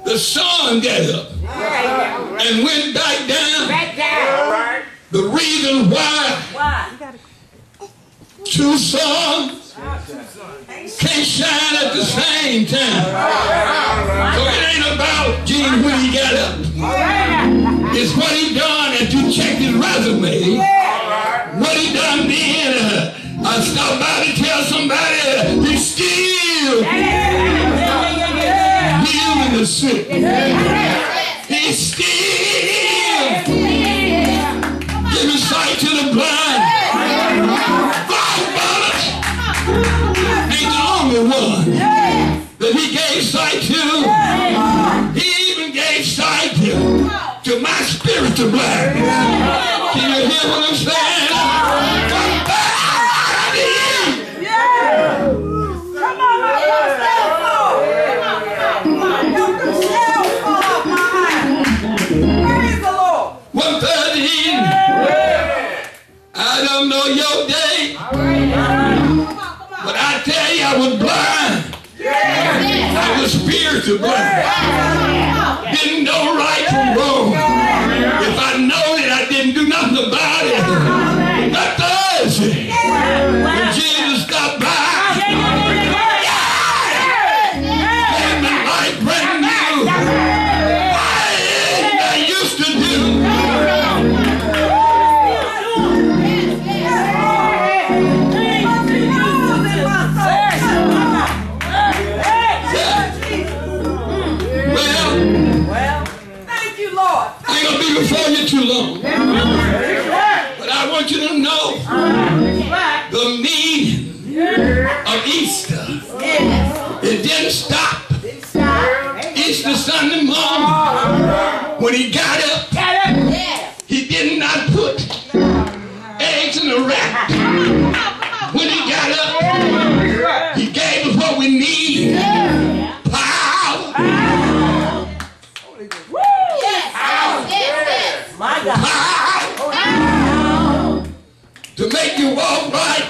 The sun got up and went back down. The reason why two suns can't shine at the same time. So it ain't about Gene when he got up. It's what he done. If you check his resume, what he done then. I stopped by to tell somebody he's still healing the sick. He's still giving sight to the blind. Ain't the only one that he gave sight to. He even gave sight to my spiritual blindness. Can you hear what I'm saying? I don't know your day, but I tell you I was blind. I was spiritual blind. Didn't know right from wrong. If I know it, I didn't do nothing about it. Not Thursday, when Jesus stopped by, gave me life brand new. I used to do. Before you too long, but I want you to know the meaning of Easter. It didn't stop Easter Sunday morning when he got up. He did not put eggs in the wrap. When he got up, he gave us what we need. Power to make you walk right.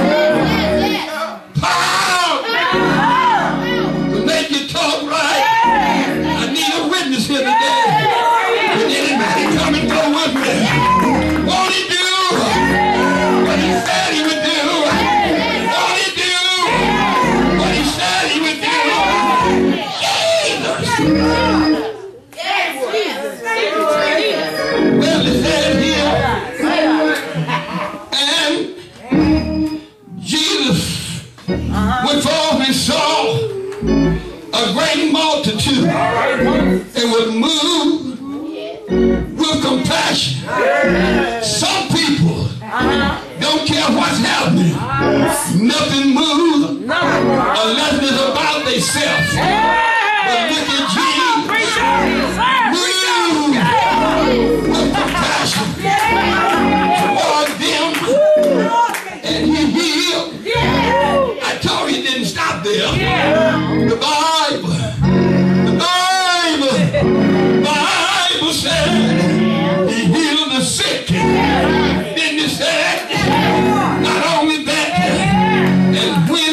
Power to make you talk right. I need a witness here today. Can anybody come and go with me? Won't he do what he said he would do? Won't he do what he said he would do? Well, it says here, and Jesus went forth and saw a great multitude and was moved with compassion. Some people don't care what's happening. Nothing moves unless it's about themselves. But look at Jesus. With compassion toward them, and he healed. I told you he didn't stop there. The Bible said he healed the sick. Didn't he say? Not only that, and when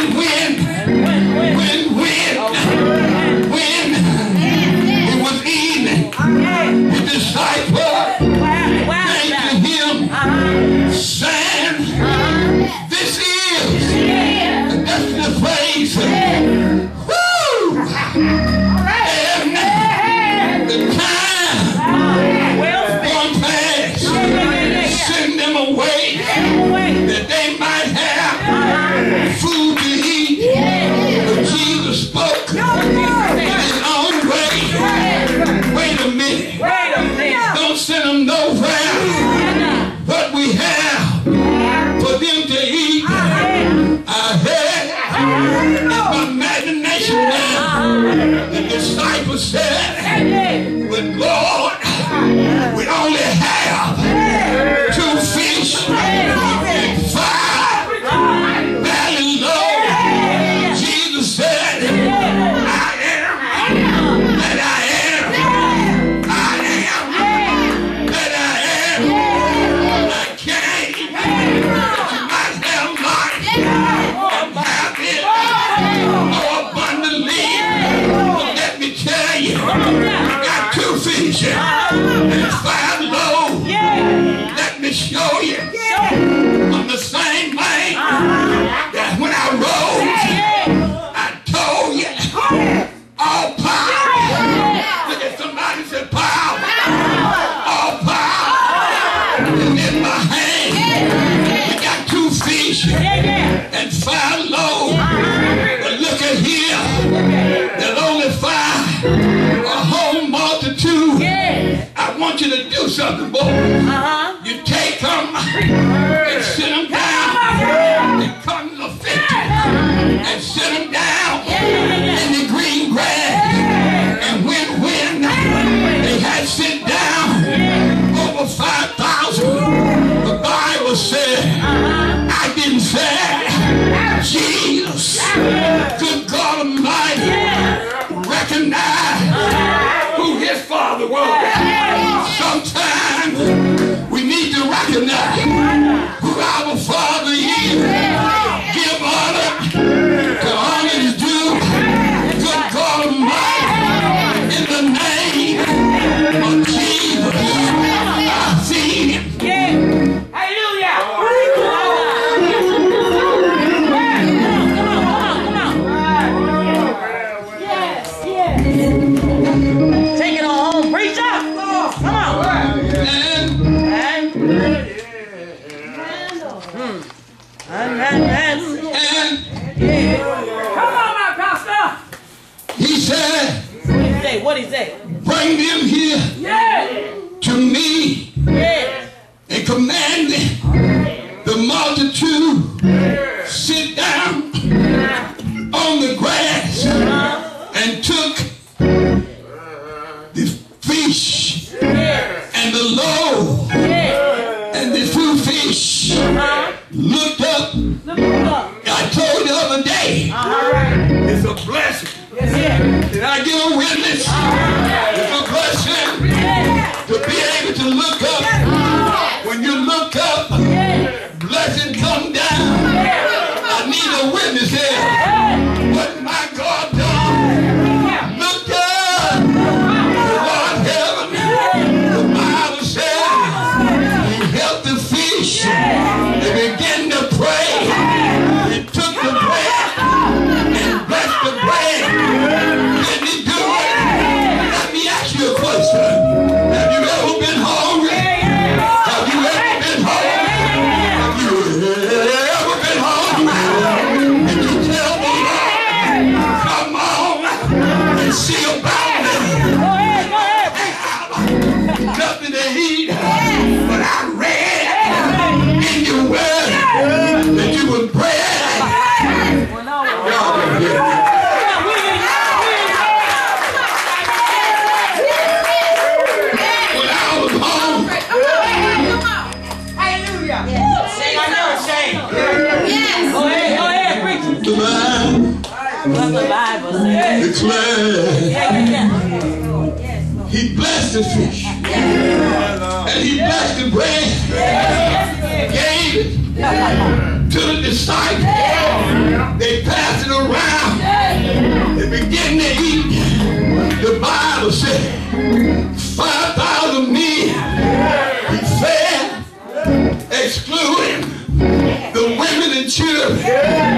it was evening, the disciples came to him, saying, this is, and that's the phrase, woo! And the time gone past, send them away, that they might have food to eat. But Jesus spoke in his own way. Wait a minute. Don't send them nowhere. What we have for them to eat, I had in my imagination now. The disciples said, but Lord, we only have 2 fish and 5 barley loaves. Jesus said, I am that I am. I am that I am. I came that you might have life and have it more abundantly. But let me tell you, all power. Look at somebody and say power. All power is in my hand. We got 2 fish and 5 loaves. But look at here. There's only 5. A whole multitude. I want you to do something, boy. You take them and sit them down and cut them to 50 and sit them down in the green grass. And when they had sit down, over 5,000, the Bible said, I didn't say, Jesus, good God Almighty, recognize who his father was. Sometimes we need to recognize who our father is. Give honor to honor is due. Good God Almighty, in the name of Jesus, I see him. Hallelujah. Take it on home, preacher. Come on. Come on, my pastor. He said, what he say? Bring them here to me and command the multitude sit down on the grass and took the fish and the loaf and the 2 fish. Looked up. I told you the other day, it's a blessing. Did I get a witness? It's a blessing to be able to look up. When you look up, blessing come down. I need a witness here. What my God done? Look up. The Lord heaven. The Bible says he helped the fish. They began to pray. He took the bread and blessed the bread. Didn't he do it? Let me ask you a question. Have you ever been hungry? Have you ever been hungry? Have you ever been hungry? And you tell the Lord, come on and see about me. Nothing to eat, but I read in your word that you would bread. When I was home, the Bible says. Declare. He blessed the fish. And he blessed the bread. Gave it to the disciples. They passed it around. They began to eat. The Bible said 5,000 men he fed, excluding the women and children.